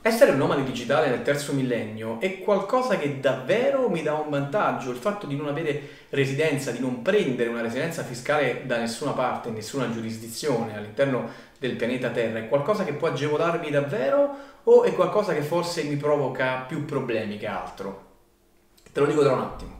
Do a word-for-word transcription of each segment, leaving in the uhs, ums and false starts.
Essere un nomade digitale nel terzo millennio è qualcosa che davvero mi dà un vantaggio. Il fatto di non avere residenza, di non prendere una residenza fiscale da nessuna parte, in nessuna giurisdizione all'interno del pianeta Terra, è qualcosa che può agevolarmi davvero o è qualcosa che forse mi provoca più problemi che altro? Te lo dico tra un attimo.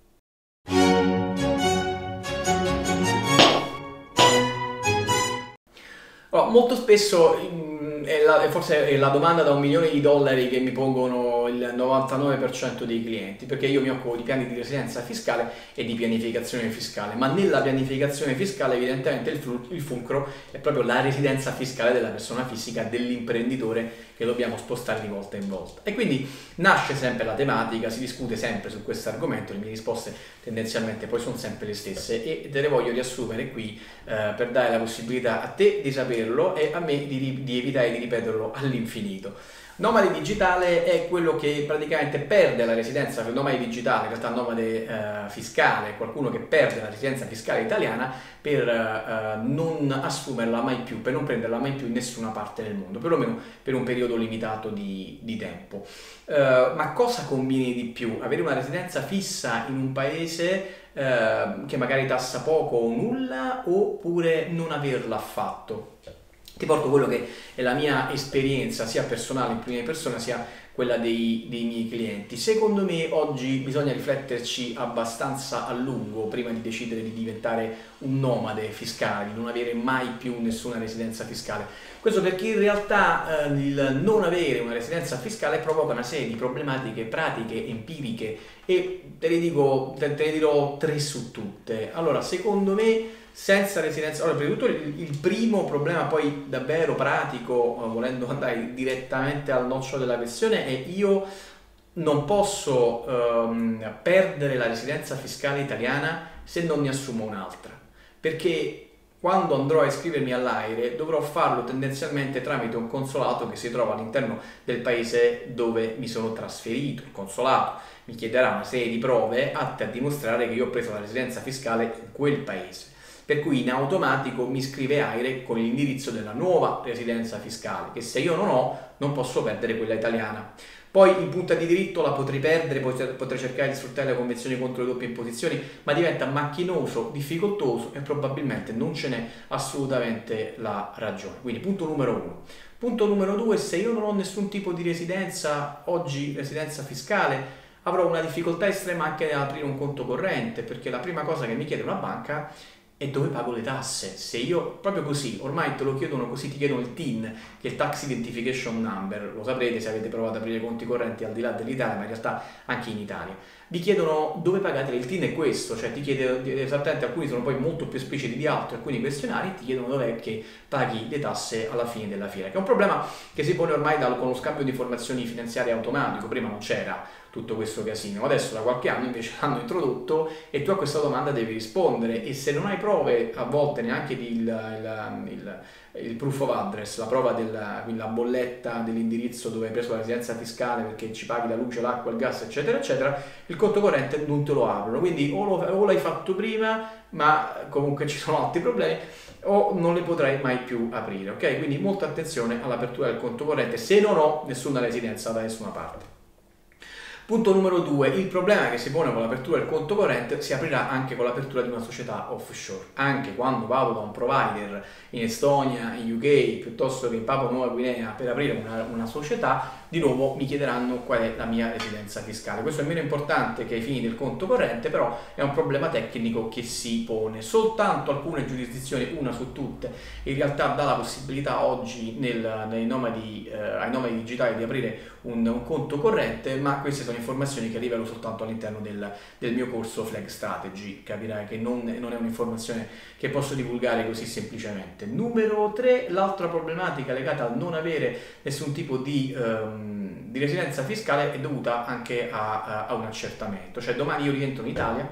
Allora, molto spesso mm, è la- è forse è la domanda da un milione di dollari che mi pongono il novantanove per cento dei clienti, perché io mi occupo di piani di residenza fiscale e di pianificazione fiscale, ma nella pianificazione fiscale evidentemente il, flu- il fulcro è proprio la residenza fiscale della persona fisica, dell'imprenditore che dobbiamo spostare di volta in volta. E quindi nasce sempre la tematica, si discute sempre su questo argomento, le mie risposte tendenzialmente poi sono sempre le stesse e te le voglio riassumere qui eh, per dare la possibilità a te di saperlo e a me di, di evitare di ripeterlo all'infinito. Nomade digitale è quello che praticamente perde la residenza, il nomade digitale, in realtà nomade eh, fiscale, è qualcuno che perde la residenza fiscale italiana per eh, non assumerla mai più, per non prenderla mai più in nessuna parte del mondo, perlomeno per un periodo limitato di, di tempo. Eh, ma cosa conviene di più? Avere una residenza fissa in un paese eh, che magari tassa poco o nulla, oppure non averla affatto? Ti porto quello che è la mia esperienza sia personale in prima persona sia quella dei, dei miei clienti. Secondo me oggi bisogna rifletterci abbastanza a lungo prima di decidere di diventare un nomade fiscale, di non avere mai più nessuna residenza fiscale. Questo perché in realtà eh, il non avere una residenza fiscale provoca una serie di problematiche pratiche, empiriche e te le dico, te, te ne dirò tre su tutte. Allora, secondo me senza residenza, allora, prima di tutto il, il primo problema poi davvero pratico, eh, volendo andare direttamente al nocciolo della questione, è io non posso ehm, perdere la residenza fiscale italiana se non ne assumo un'altra, perché quando andrò a iscrivermi all'AIRE dovrò farlo tendenzialmente tramite un consolato che si trova all'interno del paese dove mi sono trasferito. Il consolato mi chiederà una serie di prove atte a dimostrare che io ho preso la residenza fiscale in quel paese. Per cui in automatico mi scrive AIRE con l'indirizzo della nuova residenza fiscale, che se io non ho, non posso perdere quella italiana. Poi in punta di diritto la potrei perdere, potrei cercare di sfruttare le convenzioni contro le doppie imposizioni, ma diventa macchinoso, difficoltoso e probabilmente non ce n'è assolutamente la ragione. Quindi punto numero uno. Punto numero due, se io non ho nessun tipo di residenza, oggi residenza fiscale, avrò una difficoltà estrema anche nell'aprire un conto corrente, perché la prima cosa che mi chiede una banca e dove pago le tasse? Se io, proprio così, ormai te lo chiedono così, ti chiedono il T I N, che è il Tax Identification Number, lo saprete se avete provato ad aprire conti correnti al di là dell'Italia, ma in realtà anche in Italia. Vi chiedono dove pagate, il T I N è questo, cioè ti chiede esattamente, alcuni sono poi molto più espliciti di altri, alcuni questionari ti chiedono dov'è che paghi le tasse alla fine della fiera, che è un problema che si pone ormai dal, con lo scambio di informazioni finanziarie automatico, prima non c'era tutto questo casino, adesso da qualche anno invece l'hanno introdotto e tu a questa domanda devi rispondere e se non hai prove, a volte neanche di il, il, il, il proof of address, la prova della quindi la bolletta dell'indirizzo dove hai preso la residenza fiscale perché ci paghi la luce, l'acqua, il gas eccetera eccetera, il conto corrente non te lo aprono, quindi o, lo, o l'hai fatto prima ma comunque ci sono altri problemi o non le potrai mai più aprire, ok? Quindi molta attenzione all'apertura del conto corrente se non ho nessuna residenza da nessuna parte. Punto numero due, il problema che si pone con l'apertura del conto corrente si aprirà anche con l'apertura di una società offshore. Anche quando vado da un provider in Estonia, in U K, piuttosto che in Papua Nuova Guinea per aprire una, una società, di nuovo mi chiederanno qual è la mia residenza fiscale. Questo è meno importante che ai fini del conto corrente, però è un problema tecnico che si pone. Soltanto alcune giurisdizioni, una su tutte, in realtà dà la possibilità oggi nel, nei nomadi, eh, ai nomadi digitali di aprire un, un conto corrente, ma queste sono informazioni che rivelo soltanto all'interno del, del mio corso Flag Strategy. Capirai che non, non è un'informazione che posso divulgare così semplicemente. Numero tre, l'altra problematica legata al non avere nessun tipo di, um, di residenza fiscale è dovuta anche a, a, a un accertamento. Cioè domani io rientro in Italia,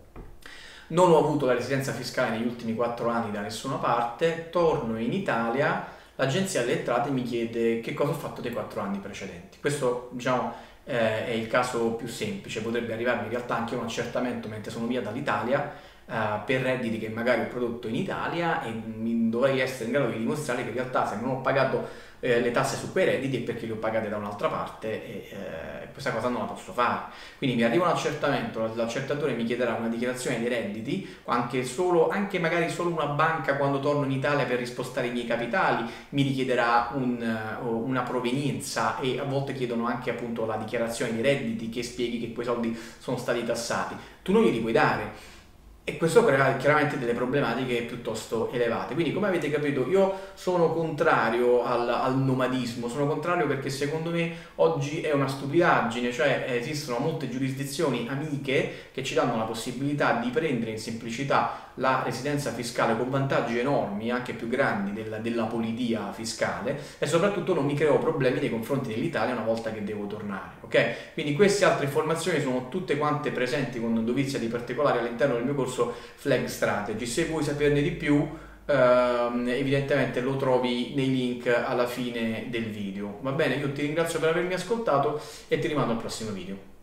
non ho avuto la residenza fiscale negli ultimi quattro anni da nessuna parte, torno in Italia, l'agenzia delle entrate mi chiede che cosa ho fatto dei quattro anni precedenti. Questo, diciamo, eh, è il caso più semplice, potrebbe arrivarmi in realtà anche un accertamento mentre sono via dall'Italia, uh, per redditi che magari ho prodotto in Italia e mi dovrei essere in grado di dimostrare che in realtà se non ho pagato eh, le tasse su quei redditi è perché le ho pagate da un'altra parte e eh, questa cosa non la posso fare. Quindi mi arriva un accertamento, l'accertatore mi chiederà una dichiarazione dei redditi, anche, solo, anche magari solo una banca quando torno in Italia per rispostare i miei capitali mi richiederà un, una provenienza e a volte chiedono anche appunto la dichiarazione dei redditi che spieghi che quei soldi sono stati tassati. Tu non glieli puoi dare. E questo crea chiaramente delle problematiche piuttosto elevate. Quindi, come avete capito, io sono contrario al, al nomadismo, sono contrario perché secondo me oggi è una stupidaggine, cioè esistono molte giurisdizioni amiche che ci danno la possibilità di prendere in semplicità la residenza fiscale con vantaggi enormi, anche più grandi della, della politia fiscale, e soprattutto non mi creo problemi nei confronti dell'Italia una volta che devo tornare, ok? Quindi queste altre informazioni sono tutte quante presenti con dovizia di particolari all'interno del mio corso Flag Strategy. Se vuoi saperne di più, ehm, evidentemente lo trovi nei link alla fine del video. Va bene? Io ti ringrazio per avermi ascoltato e ti rimando al prossimo video.